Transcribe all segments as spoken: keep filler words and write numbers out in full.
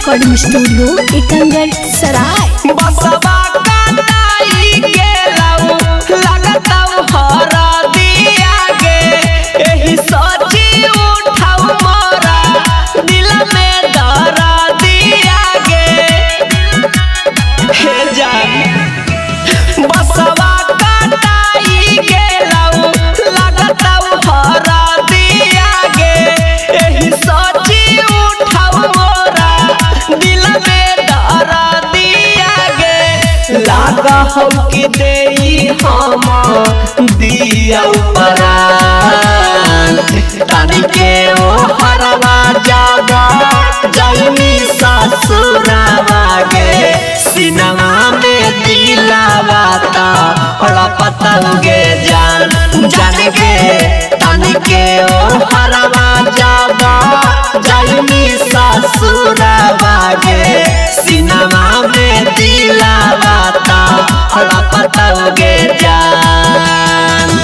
Recording studio Ekangar सराय। बसवा काटाई गेलौ लगतौ हरदिया गे एही सोची उठाऊ मोरा दिल में दर्दिया गे हे जान बसवा काटाई गेलौ लगतौ हरदिया गे एही सोची उठाऊ मोरा दिल में दर्दिया गे लागा हो कि देई हम दिया परान तानी के ओ हरवा जागा जाइनी ससुरावा गे सिनेमा में दिलावा ता हड़ा पतंगे जान जान गे तानी के ओ हरवा जागा जाइनी ससुरावा गे सिनेमा में दिलावा ता हड़ा पतंगे जान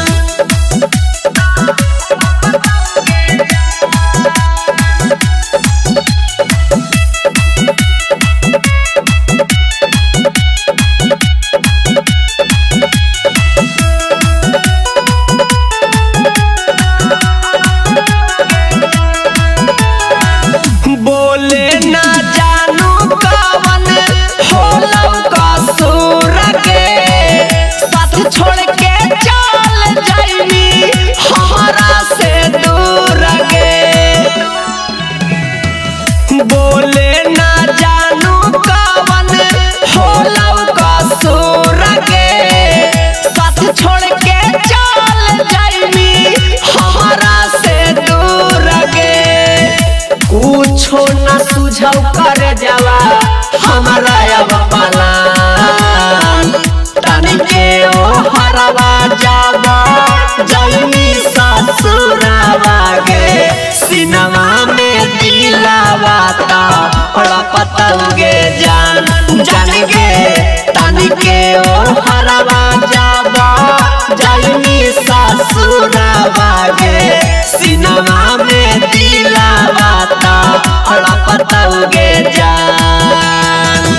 बोले ना जानू कवन होलौ कसूर के साथ छोड़ के चल जाइनी हमारा से दूर गे बोले ना जानू कवन होलौ कसूर के साथ छोड़ के चल जाइनी हमारा से दूर गे कुछो न सुझाव कर जावा हमारा अब पलान तानी के ओ हरवा जावा जाइनी ससुरावा गे सिनेमा में दिलावा ता हड़ा पतंगे जान जान गे तानी के ओ हरवा जावा जाइनी ससुरावा गे सिनेमा में दिलावा ता हड़ा पतंगे जान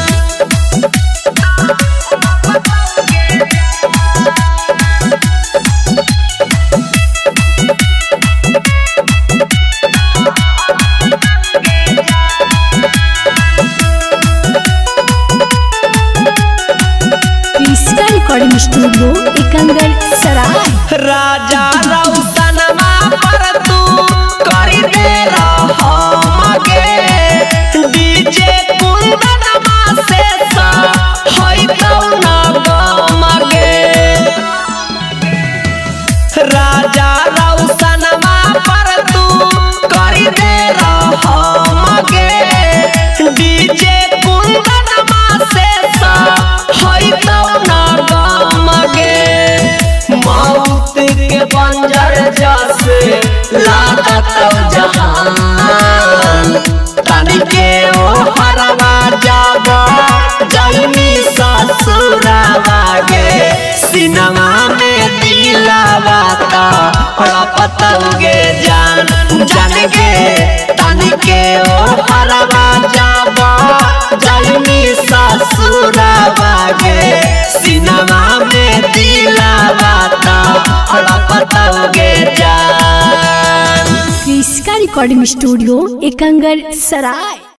रिकॉर्डिंग स्टूडियो एकंगर सराय। राजा रौशनमा पर तू करी दे रहमगे डीजे कुंदनमा से सा होई तौ न गमगे राजा रौशनमा पर तू करी दे रहमगे डीजे कुंदनमा से सा होई तौ न मौत के बंजर जैसे लागत जहान तानी के ओ हरवा जागा जाइनी ससुरावा गे सिनेमा में दिलावा ता हड़ा पतंगे जान जान गे तानी के ओ हरवा जागा जाइनी ससुरावा गे सिनेमा में दिलावा ता हड़ा पतंगे जान। रिकॉर्डिंग स्टूडियो एकंगर सराय।